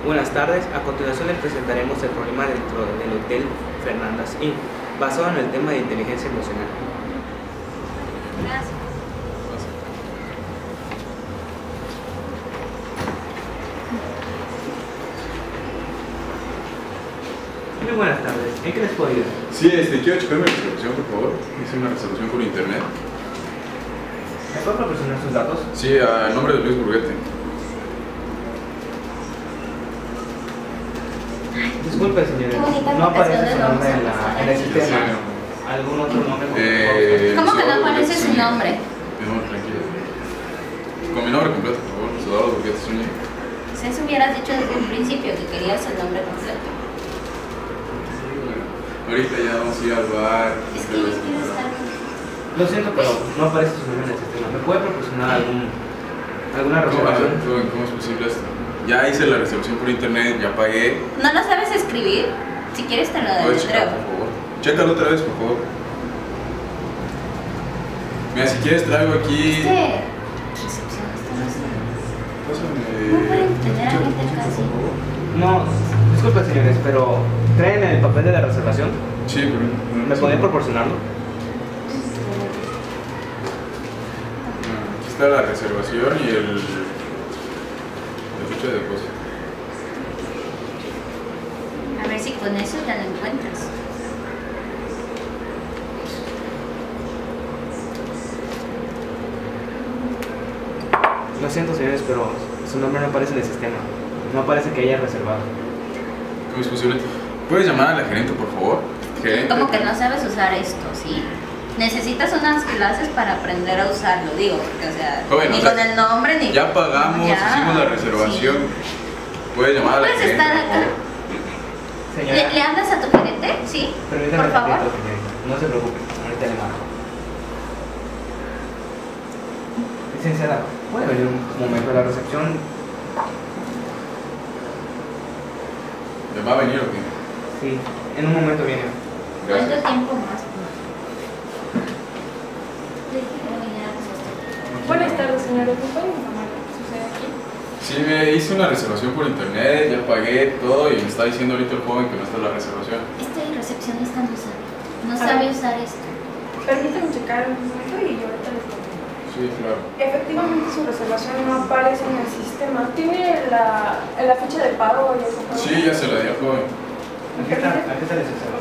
Buenas tardes, a continuación les presentaremos el problema dentro del Hotel Fernandas Inn, basado en el tema de inteligencia emocional. Gracias. Muy buenas tardes, ¿en qué les puedo ayudar? Sí, quiero checar mi reservación, por favor. Hice una reservación por internet. ¿Me puede proporcionar sus datos? Sí, a nombre de Luis Burguete. Disculpe, señores, no aparece su nombre en el sistema. ¿Algún otro nombre? ¿Cómo que no aparece su nombre? No, tranquilo. Con mi nombre completo, por favor, Eduardo Burguete Zúñiga. Si eso hubieras dicho desde un principio que querías el nombre completo. Ahorita ya vamos a ir al bar. Es que yo quiero estar. Lo siento, pero no aparece su nombre en el sistema. ¿Me puede proporcionar alguna reservación? ¿Cómo es posible esto? Ya hice la reservación por internet, ya pagué. ¿No lo sabes escribir? Si quieres te lo ¿Puedes checar, deletreo. por favor? Chécalo otra vez, por favor. Mira, si quieres traigo aquí. Recepcionista no sé. Pásame. No pueden tener a gente por casi. favor. No, disculpe, señores, pero ¿traen el papel de la reservación? Sí, pero. ¿Me podrían proporcionarlo? Aquí está la reservación y la fecha de depósito. A ver si con eso ya lo encuentras. Lo siento, señores, pero su nombre no aparece en el sistema. No aparece que haya reservado. ¿Cómo es posible? ¿Puedes llamar a la gerente, por favor? Gerente. Como que no sabes usar esto, ¿sí? Necesitas unas clases para aprender a usarlo, digo, porque, o sea, Joven, ni o sea, con el nombre ni. Ya pagamos, Ya, hicimos la reservación. sí. ¿Puedes llamar a la ¿Puedes gerente, estar por acá? favor? Señora, ¿Le hablas a tu gerente? Sí, permítame por favor. tantito, señorita. No se preocupe, ahorita le marco. Licenciada, ¿puede venir un momento a la recepción? ¿Me va a venir o qué? Sí, en un momento viene. ¿Cuánto Gracias. tiempo más? Buenas tardes, señores. ¿Me pueden informar lo que sucede aquí? Sí, me hice una reservación por internet, ya pagué todo y me está diciendo ahorita el joven que no está la reservación. Este recepcionista no sabe usar esto. Permítanme checar un momento y yo ahorita les comento. Sí, claro. Efectivamente, su reservación no aparece en el sistema. ¿Tiene la fecha de pago y eso? Sí, ya se la di al joven. Aquí está la licenciada.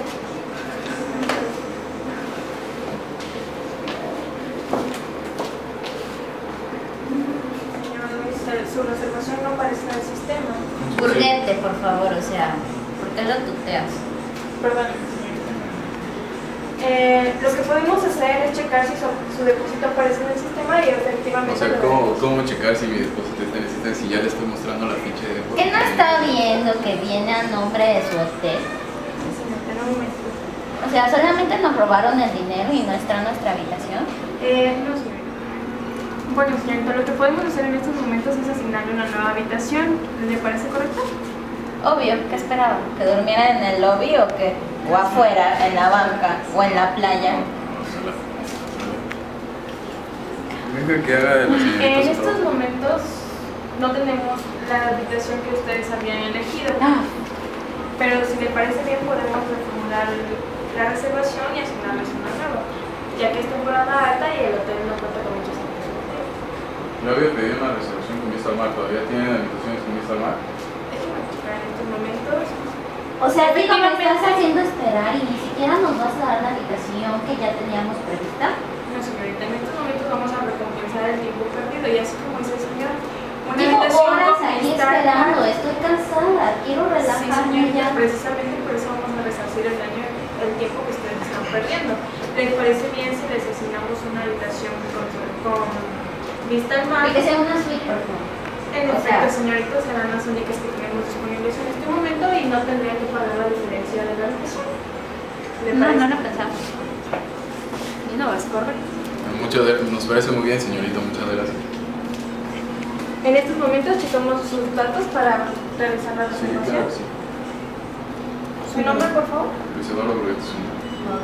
Señor Luis, su reservación no aparece en el sistema. Burguete, por favor, o sea, ¿por qué lo tuteas? Perdóneme, señorita. Lo que podemos hacer es checar si su depósito aparece en el sistema y efectivamente. O sea, lo ¿cómo checar si mi depósito está en el sistema si ya le estoy mostrando la ficha de depósito? ¿Qué no está viendo que viene a nombre de su hotel? Señorita, no me momento. O sea, solamente nos robaron el dinero y no está en nuestra habitación. No, señorita. Bueno, señorita, lo que podemos hacer en estos momentos es asignarle una nueva habitación. ¿Le parece correcto? Obvio, ¿qué esperaba? ¿Que durmiera en el lobby o qué? O afuera, en la banca, o en la playa. Venga, que haga de la señorita En su estos trabajo. momentos no tenemos la habitación que ustedes habían elegido, pero si le parece bien podemos reformular la reservación y asignarles una nueva, ya que es temporada alta y el hotel no cuenta con muchos servicios. Yo había pedido una reservación con vista al mar, ¿todavía tienen habitaciones con vista al mar? Déjenme checar en estos momentos. O sea, digo, me estás haciendo esperar y ni siquiera nos vas a dar la habitación que ya teníamos prevista. No, señorita, en estos momentos vamos a recompensar el tiempo perdido y así como dice el señor, una Llevo habitación horas con aquí vista al mar. esperando, estoy cansada, quiero Sí, relajarme señorita, ya. precisamente por eso vamos a resarcir el daño, el tiempo que ustedes están perdiendo. ¿Les parece bien si les asignamos una habitación con vista al mar? Y que sea una suite, por favor. En o efecto, sea- señoritas, serán las únicas que tenemos disponibles en este momento y no tendrían que pagar la diferencia de la habitación. ¿Le parece? No lo pensamos. Y no, es correcto. Nos parece muy bien, señorita, muchas gracias. En estos momentos checamos sus datos para realizar la Sí, reservación. claro, sí. ¿Su nombre, por favor? Luis Eduardo Burguete Zúñiga.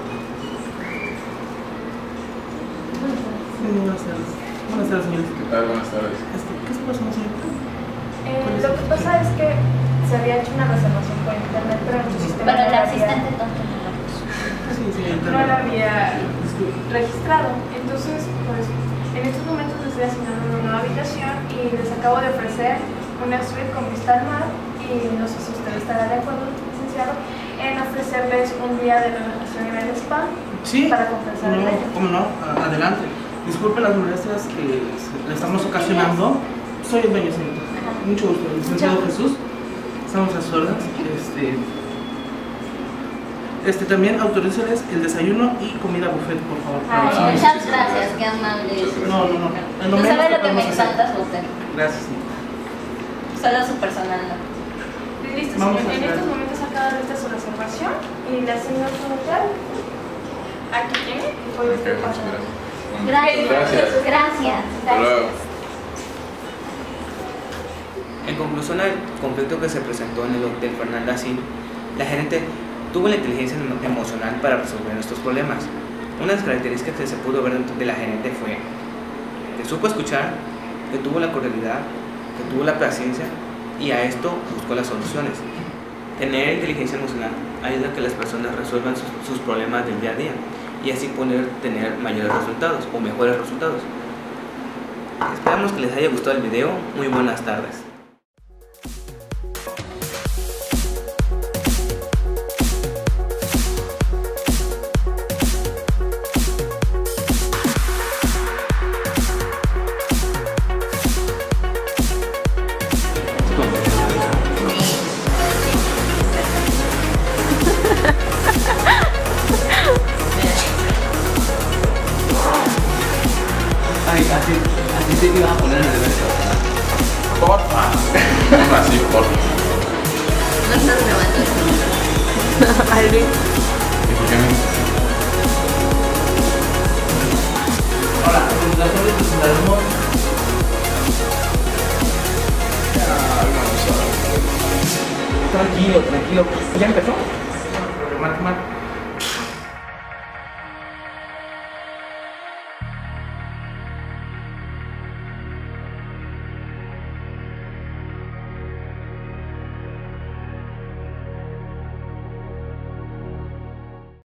Buenas tardes. Buenas tardes, señorita. ¿Qué tal? Buenas tardes. ¿Qué se pasó, señorita? Lo que pasa es que se había hecho una reservación por internet, pero en nuestro sistema Pero no el la asistente había, tonto no lo puso. no la había registrado. Entonces, pues, en estos momentos les estoy asignando una nueva habitación y les acabo de ofrecer una suite con vista al mar y no sé si usted estará de acuerdo, licenciado, en ofrecerles un día de relajación en el spa para compensar el daño. ¿Cómo no? Adelante. Disculpe las molestias que le estamos ocasionando. Soy el dueño, señorita. Mucho gusto. Licenciado Jesús. Estamos a sus órdenes. También autoríceles el desayuno y comida buffet, por favor. Ay, muchas gracias, qué amable. No. No sabe lo que me encanta su hotel. Gracias. Solo su personal, ¿no? Listo, Vamos señor. a En esperar. estos momentos acaba de su reservación y le asigno su hotel. Aquí tiene y puede usted Ok, muchas pasar. gracias. Gracias. Gracias. Hasta luego. En conclusión al conflicto que se presentó en el Hotel Fernanda Sin, la gerente tuvo la inteligencia emocional para resolver nuestros problemas. Una de las características que se pudo ver de la gerente fue que supo escuchar, que tuvo la cordialidad, que tuvo la paciencia y a esto buscó las soluciones. Tener inteligencia emocional ayuda a que las personas resuelvan sus problemas del día a día y así poder tener mayores resultados o mejores resultados. Esperamos que les haya gustado el video. Muy buenas tardes. Así te ibas a poner en el evento. Porfa. Así, porfa. No estás grabando. ¿Y Alvin. por qué me- Ahora, a continuación les presentaremos. Tranquilo. ¿Ya empezó? Problemática.